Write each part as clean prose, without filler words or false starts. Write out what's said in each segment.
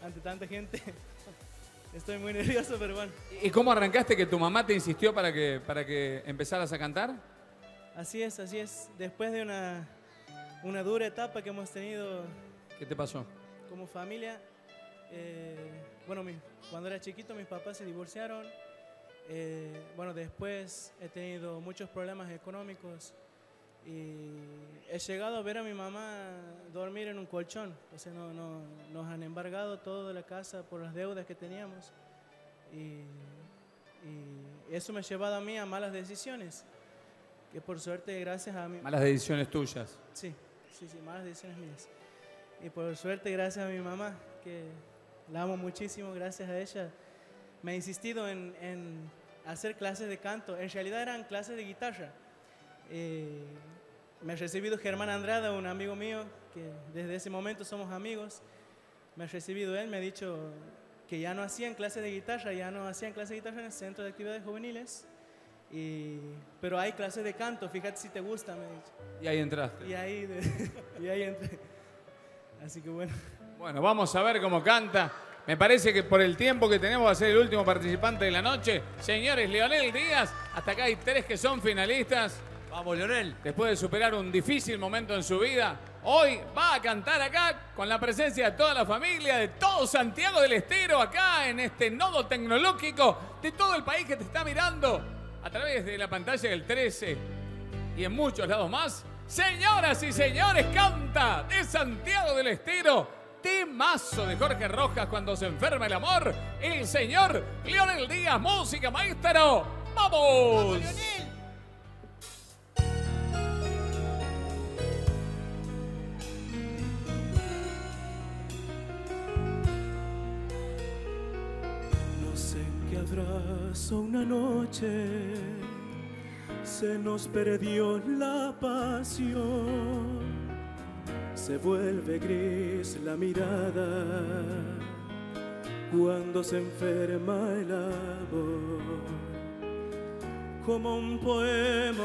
ante tanta gente. Estoy muy nervioso, pero bueno. ¿Y cómo arrancaste que tu mamá te insistió para que empezaras a cantar? Así es, así es. Después de una dura etapa que hemos tenido ¿Qué te pasó? como familia, bueno, cuando era chiquito mis papás se divorciaron. Bueno, después he tenido muchos problemas económicos y he llegado a ver a mi mamá dormir en un colchón. O sea, nos han embargado toda la casa por las deudas que teníamos y eso me ha llevado a mí a malas decisiones, que por suerte gracias a mí... Malas decisiones tuyas. Sí, malas decisiones mías. Y por suerte gracias a mi mamá, que la amo muchísimo, gracias a ella me ha insistido en hacer clases de canto. En realidad eran clases de guitarra. Me ha recibido Germán Andrada, un amigo mío, que desde ese momento somos amigos. Me ha recibido él, me ha dicho que ya no hacían clases de guitarra, en el Centro de Actividades Juveniles. Pero hay clases de canto, fíjate si te gusta, me ha dicho. Y ahí entraste. Y ahí entré. Así que bueno. Bueno, vamos a ver cómo canta. Me parece que por el tiempo que tenemos va a ser el último participante de la noche. Señores, Leonel Díaz. Hasta acá hay 3 que son finalistas. Vamos, Leonel. Después de superar un difícil momento en su vida, hoy va a cantar acá con la presencia de toda la familia, de todo Santiago del Estero, acá en este nodo tecnológico, de todo el país que te está mirando a través de la pantalla del 13 y en muchos lados más. Señoras y señores, canta de Santiago del Estero, temazo de Jorge Rojas, Cuando se enferma el amor, el señor Leonel Díaz, música maestro. ¡Vamos! ¡Vamos, Leonel! No sé qué abrazo una noche se nos perdió la pasión. Se vuelve gris la mirada cuando se enferma el amor, como un poema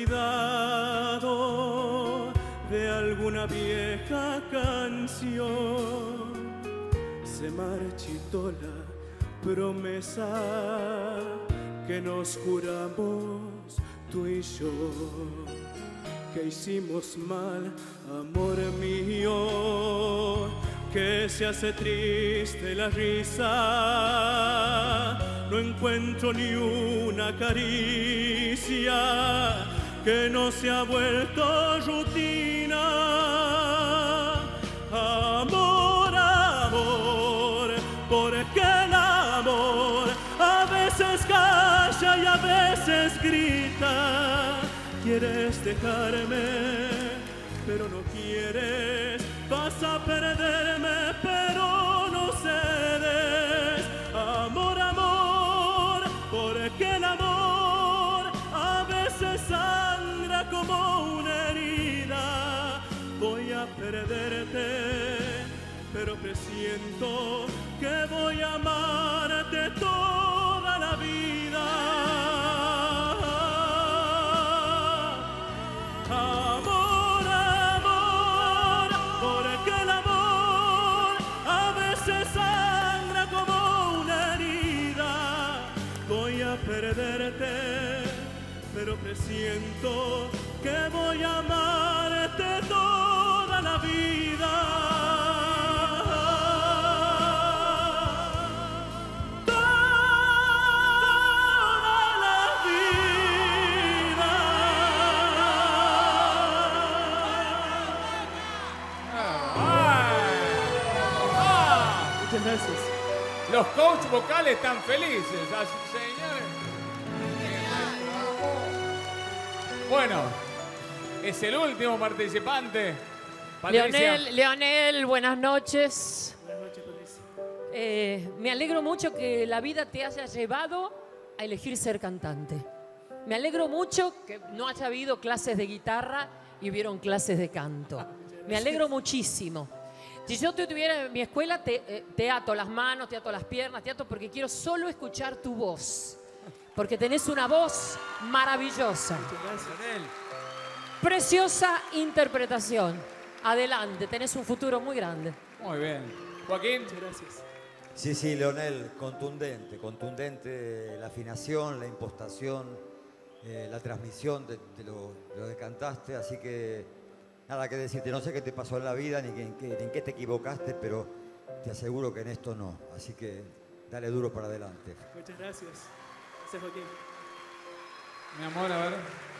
olvidado de alguna vieja canción. Se marchitó la promesa que nos juramos tú y yo, que hicimos mal, amor mío, que se hace triste la risa. No encuentro ni una caricia que no se ha vuelto rutina. Amor, amor, porque el amor a veces calla y a veces grita. Quieres dejarme, pero no quieres. Vas a perderme, pero no cedes. Amor, amor, porque el amor a veces sangra como una herida. Voy a perderte, pero presiento que voy a amarte toda la vida. Amor, amor, porque el amor a veces sangra como una herida. Voy a perderte, pero presiento que voy a amarte toda la vida. Gracias. Los coach vocales están felices, así, señores. Bueno, es el último participante. Patricia. Leonel, buenas noches. Buenas noches, Patricia. Me alegro mucho que la vida te haya llevado a elegir ser cantante. Me alegro mucho que no haya habido clases de guitarra y hubieron clases de canto. Me alegro muchísimo. Si yo te tuviera en mi escuela, te ato las manos, te ato las piernas, te ato porque quiero solo escuchar tu voz. Porque tenés una voz maravillosa. Preciosa interpretación. Adelante, tenés un futuro muy grande. Muy bien. Joaquín. Muchas gracias. Sí, sí, Leonel, contundente la afinación, la impostación, la transmisión de lo que cantaste, así que nada que decirte, no sé qué te pasó en la vida ni en qué te equivocaste, pero te aseguro que en esto no, así que dale duro para adelante. Muchas gracias. Gracias, Joaquín. Mi amor, a ver.